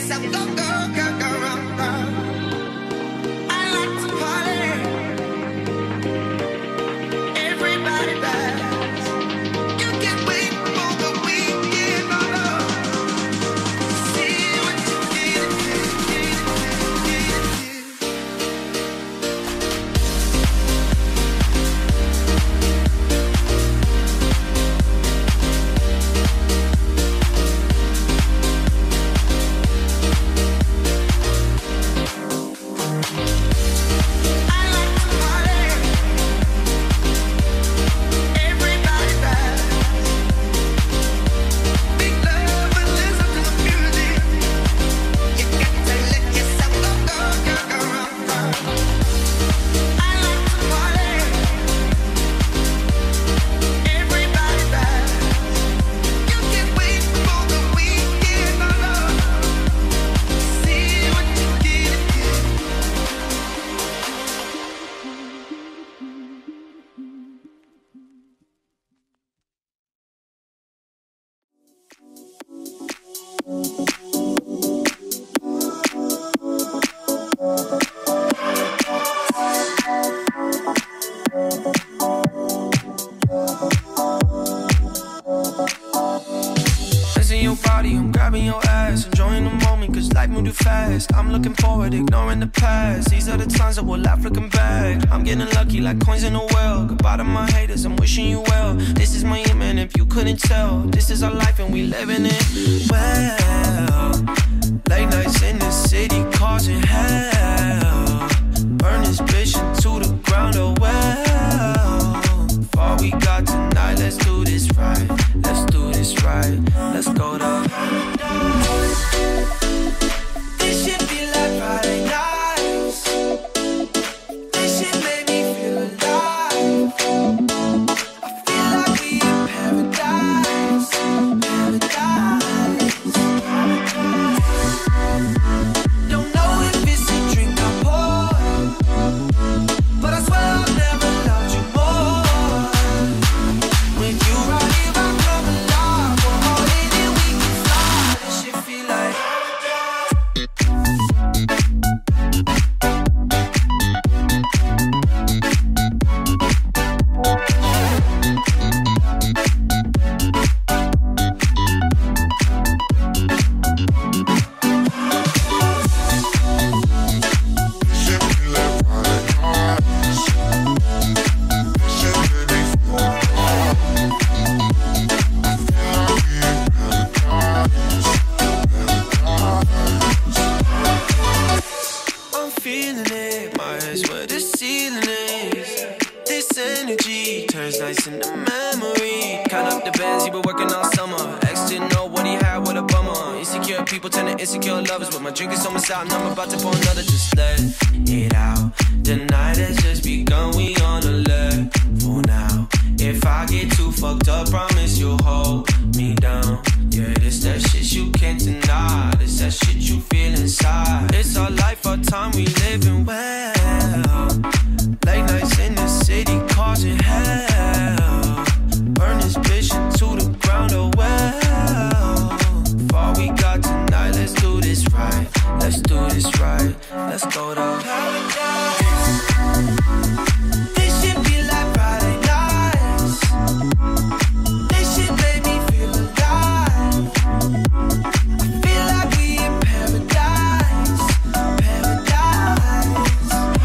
yourself go, go, go, go, go, go. I like to party. Everybody dance. You can't wait for the weekend, no, no. See what you get, I'm looking forward, ignoring the past. These are the times that we'll laugh looking back. I'm getting lucky like coins in a well. Goodbye to my haters, I'm wishing you well. This is my aim, and if you couldn't tell, this is our life and we living it well. Late nights in the city causing hell. Burn this bitch into the ground, oh well. For all we got tonight, let's do this right. Let's do this right. Let's go to paradise. This shit feel like Friday nights. This shit made me feel alive. I feel like we in paradise. Paradise. Don't know if it's a drink I poured, but I swear I've never loved you more. When you right here, I come alive. We're all in it, we can fly. This shit feel like insecure lovers, but my drink is almost out and I'm about to pour another. Just let it out. The night has just begun, we on alert for now. If I get too fucked up, promise you'll hold me down. Yeah, this that shit you can't deny. This that shit you feel inside. It's our life, our time, we living well. Late nights in the city causing hell. Burn this bitch into the ground, oh well. For all we got tonight, let's do this right. Let's do this right. Let's go to paradise. This shit feel like Friday nights. This shit made me feel alive. I feel like we in paradise. Paradise.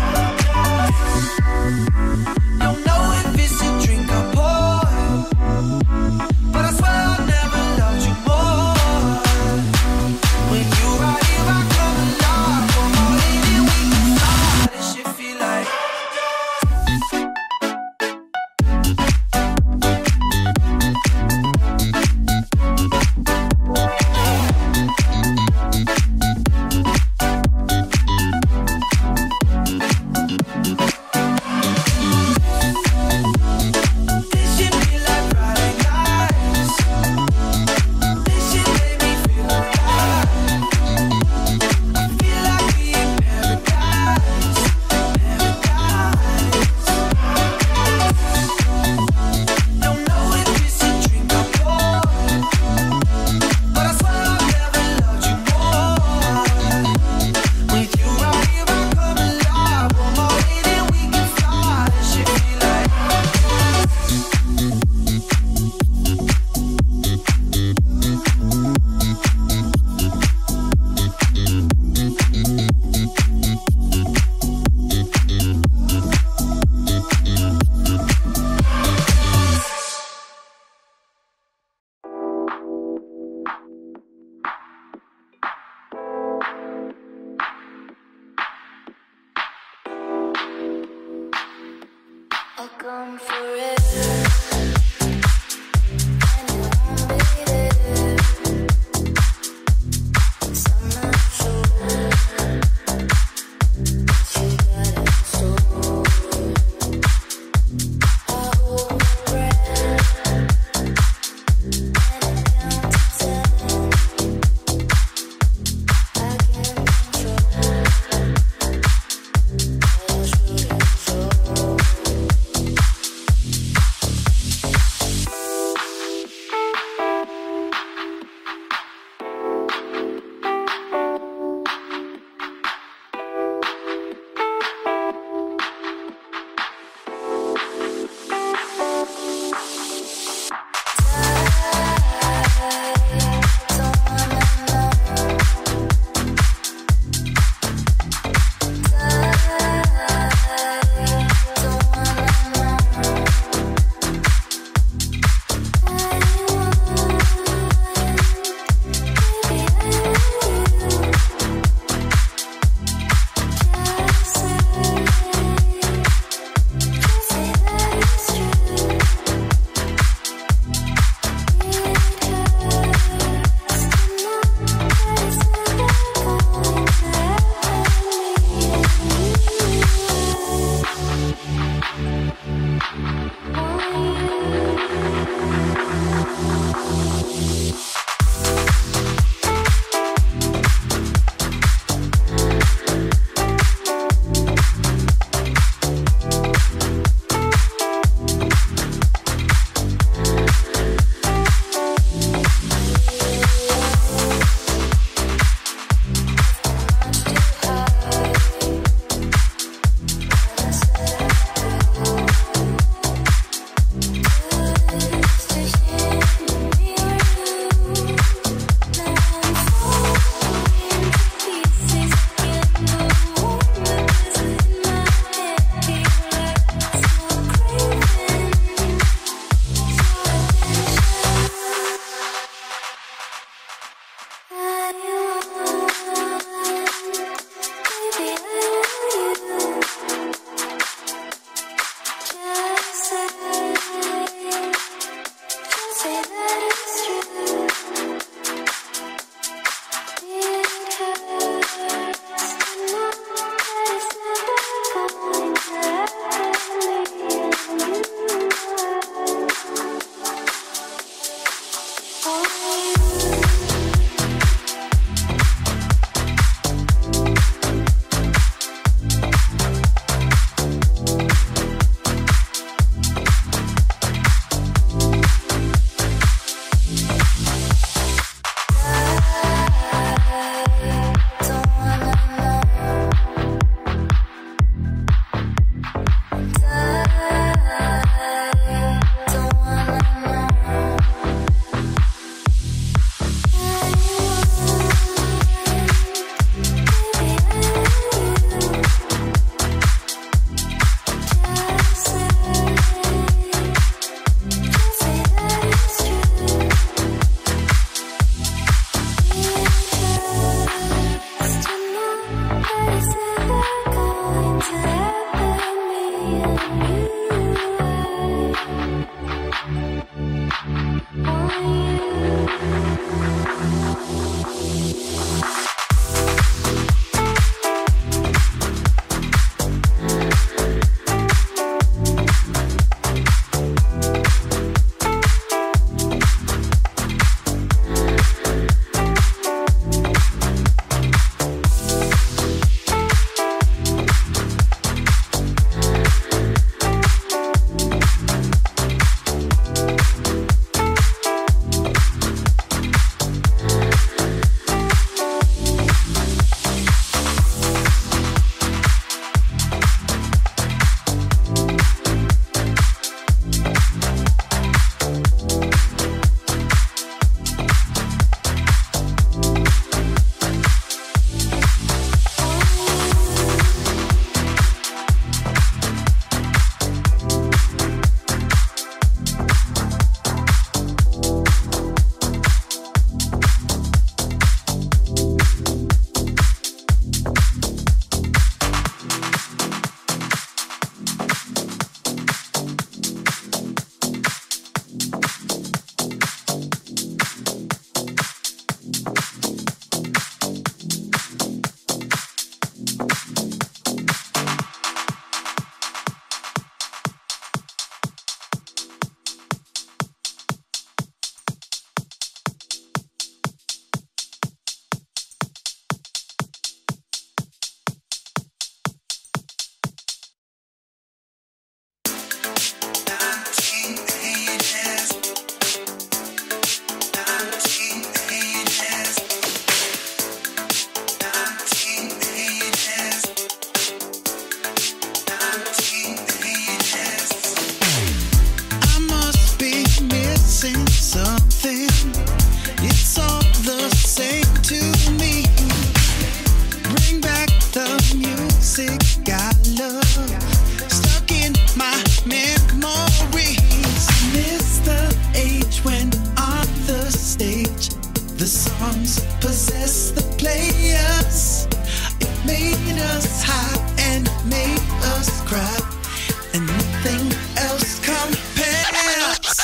us cry, and nothing else compares.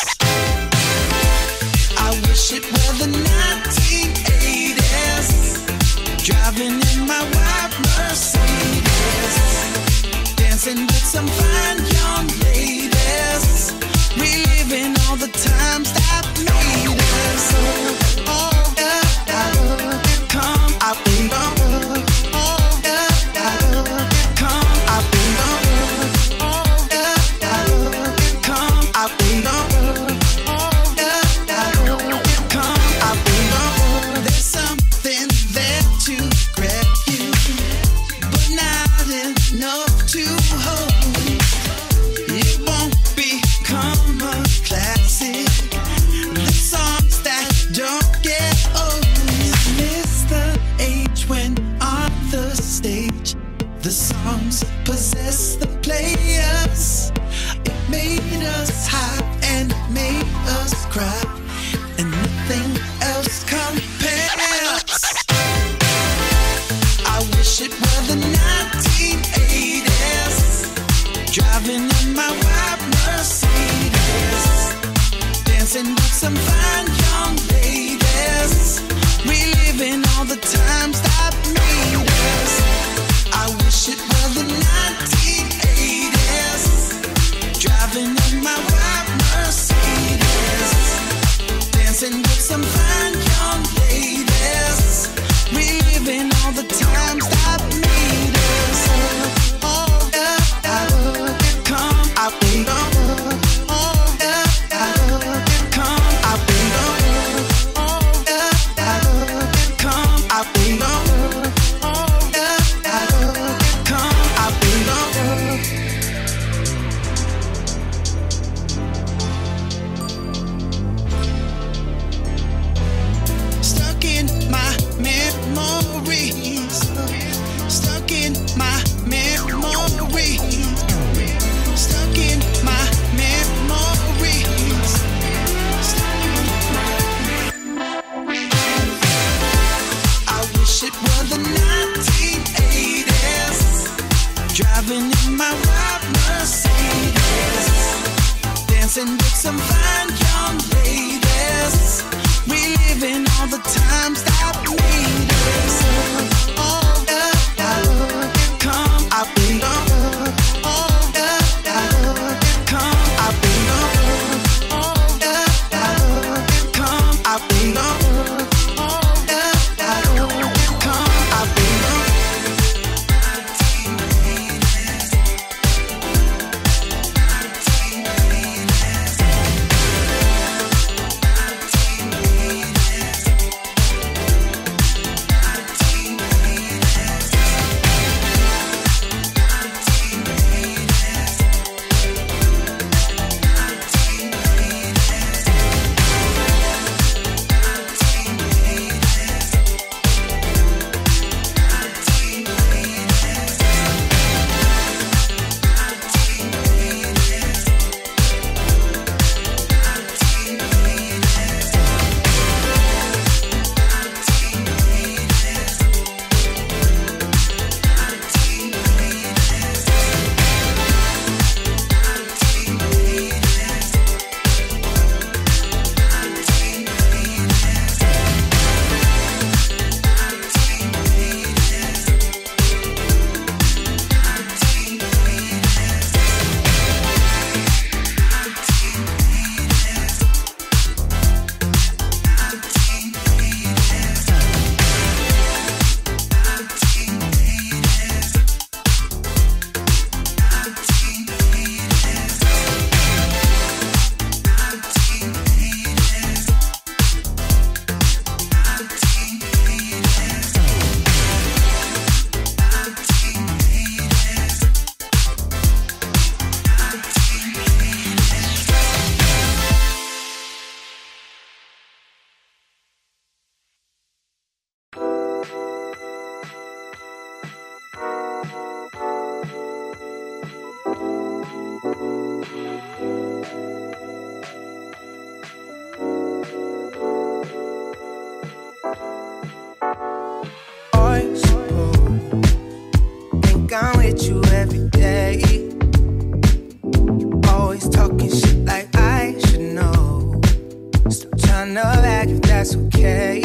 I wish it were the 1980s, driving in my white Mercedes, dancing with some fine young ladies, reliving all the times that made us. Oh, yeah, come, I belong. The songs possess the players. It made us high and it made us cry, and nothing else compares. I wish it were the 1980s, driving in my white Mercedes, dancing with some fine young ladies, reliving all the times that made us. I wish it were the 1980s, driving in my white Mercedes, dancing with some fine young ladies, reliving all the times that made us. Oh, yeah, come, I belong. Oh, yeah, come, I belong. Oh, yeah, come, I belong. Stuck in my memories, stuck in my memories, stuck in my memories. I wish it were the 1980s, driving in my white Mercedes, dancing with some fine young ladies, reliving all the times that made us. Oh, yeah, come, I belong. Oh, yeah, come, I belong. Oh, yeah, come, I belong. Oh, yeah, come, I belong. you every day. You always talking shit like I should know. Stop trying to act if that's okay.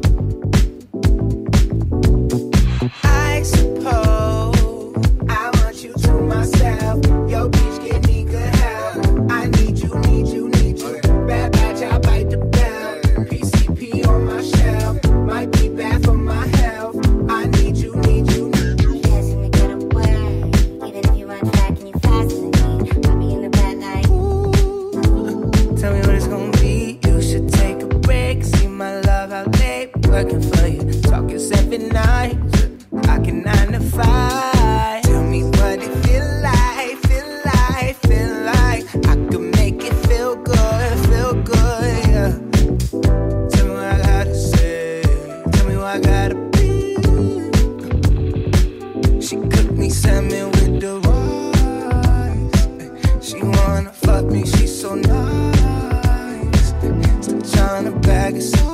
I suppose I want you to myself. Yo, bitch, give me good help. I need you, need you, need you. Bad batch, I bite the bell. PCP on my shelf. Might be bad for my health. I need you, need you, need you. Yes, in the ghetto way. Even if you run back and you faster than me, I'll be in the bed like. Ooh, tell me what it's gonna be. You should take a break. See my love out late, working for you. Talking 7 nights. I can 9 to 5. Tell me what it feel like, feel like, feel like. I can make it feel good, yeah. Tell me what I gotta say, tell me what I gotta be. She cooked me salmon with the rice. She wanna fuck me, she's so nice. Still trying to bag, it's okay.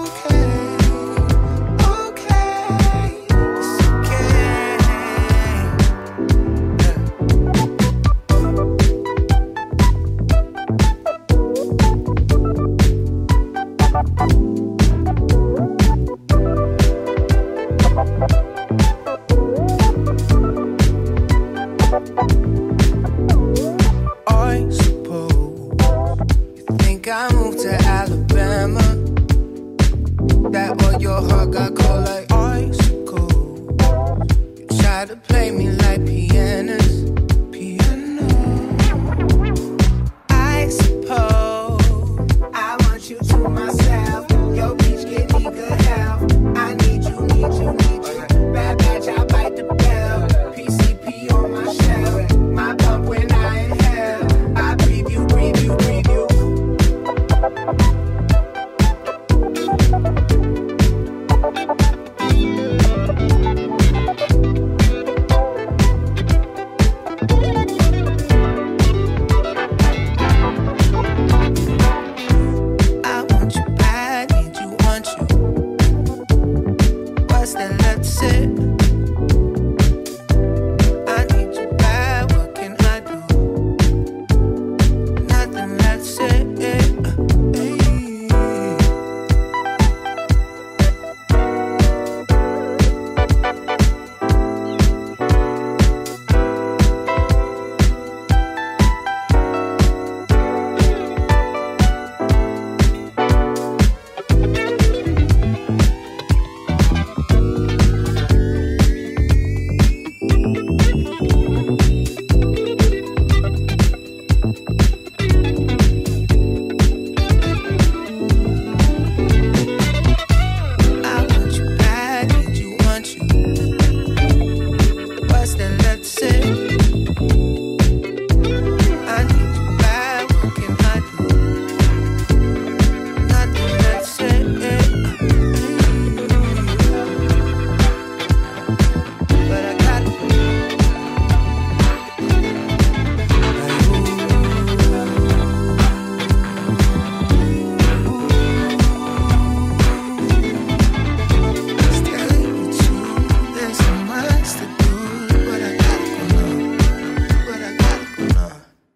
I suppose you think I moved to Alabama. That or your heart got cold like icicle. You try to play me like pianos, piano. I suppose I want you to myself. Yo, bitch, give me good health. I need you, need you, need you. Bad batch, I bite the bell. PCP on my shelf. My pump when I inhale. I breathe you, breathe you, breathe you. I want you bad, need you, want you. What's that left to say? I need you bad, what can I do? Nothing left to say. I want you bad, need you, want you. What's that left to say? I need you bad, what can I do? Nothing left to say. But I gotta stay with you. There's so much to do, but I gotta go now. But I gotta go now.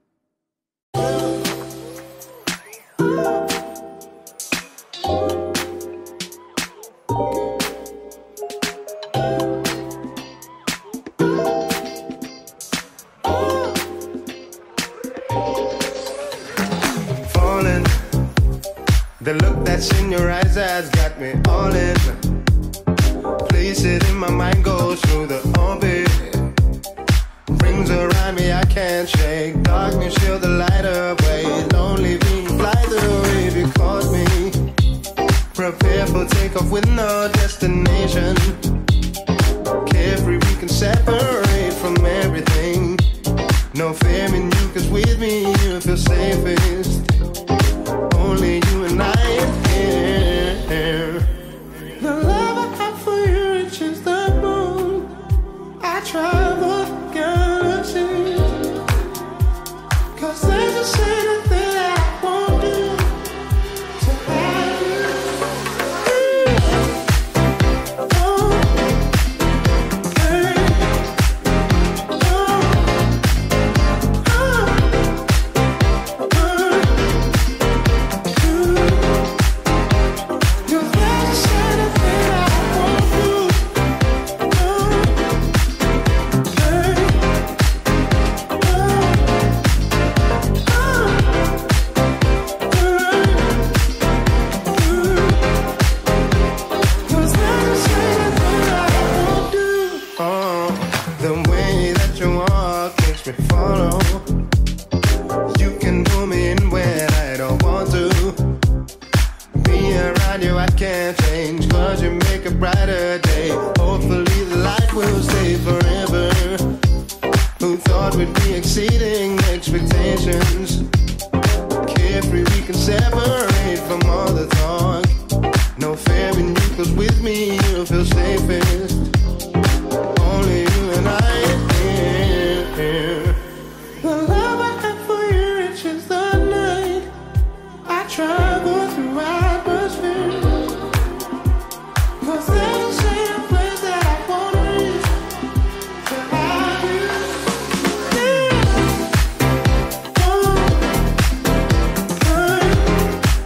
Falling. The look that's in your eyes has got me all in. Place it in my mind, goes through the orbit. Rings around me, I can't shake. Darkness, shield the light away. Lonely being fly through if you caught me. Prepare for takeoff with no destination. Carefree, we can separate from everything. No fear in you, cause with me you feel safest. Only you and I here. The love I have for you reaches the moon. I travel galaxies. Cause there's a certain thing I won't do to have you. Oh, hey, oh. around you I can't change, 'cause you make a brighter day. Hopefully the light will stay forever. Who thought we'd be exceeding expectations? Carefree, we can separate from all the talk. No fear in you, 'cause with me you'll feel safest. Only you and I here. The love I have for you reaches the night. I travel through atmosphere, 'cause there's a certain place that I wanna reach to have you. Yeah. Oh,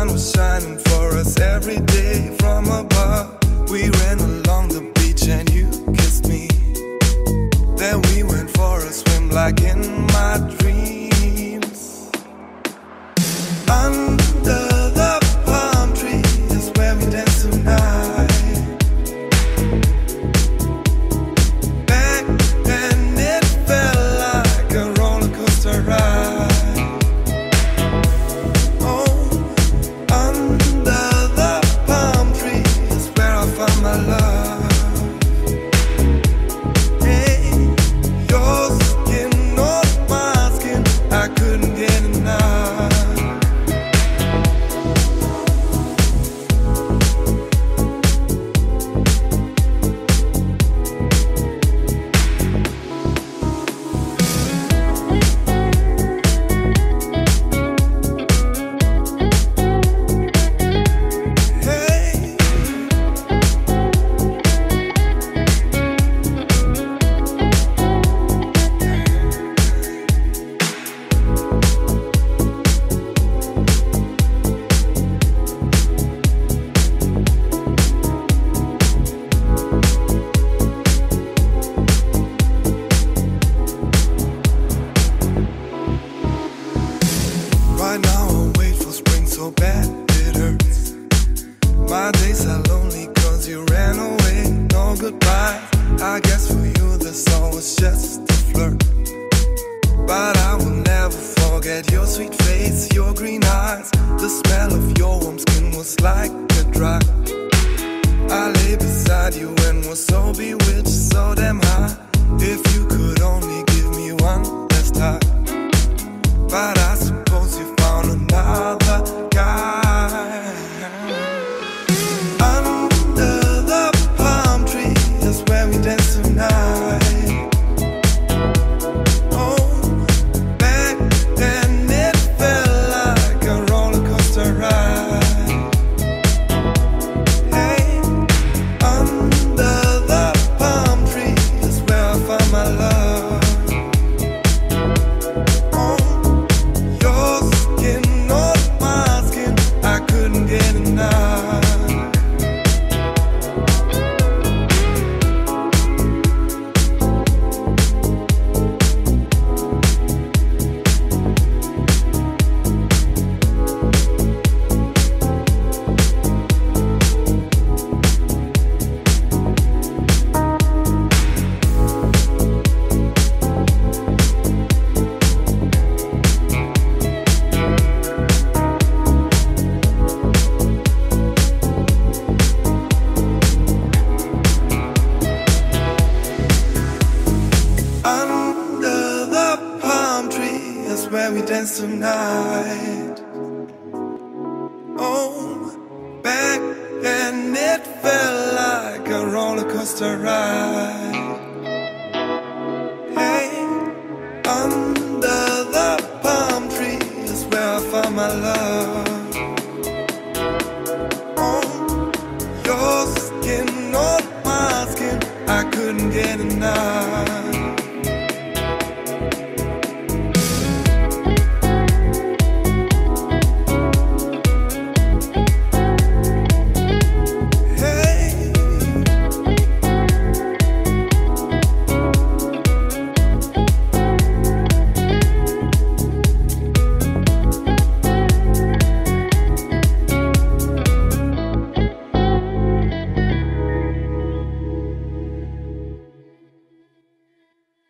sun was shining for us every day from above. We ran along the beach and you kissed me. Then we went for a swim like in my dreams. Under the palm tree is where we dance tonight. Back then it felt like a roller coaster ride. Oh, under the palm tree is where I found my love. Hey, your skin on my skin, I couldn't get enough. Hey, right now I wait for spring so bad it hurts. My days are lonely cause you ran away, no goodbye. I guess for you the song was just a flirt. But I will never forget your sweet face, your green eyes. The smell of your warm skin was like a drug. I lay beside you and was so bewitched, so damn high. If you could only give me one last hug. But I suppose you found another guy. Under the palm tree is where we dance tonight. Oh, back then it felt like a roller coaster ride. Hey, under the palm tree is where I found my love. Oh, your skin on my skin, I couldn't get enough. Under the palm tree is where we dance tonight. Oh, back then it felt like a roller coaster ride. Hey, under the palm tree is where I found my love. Oh, your skin on my skin, I couldn't get enough.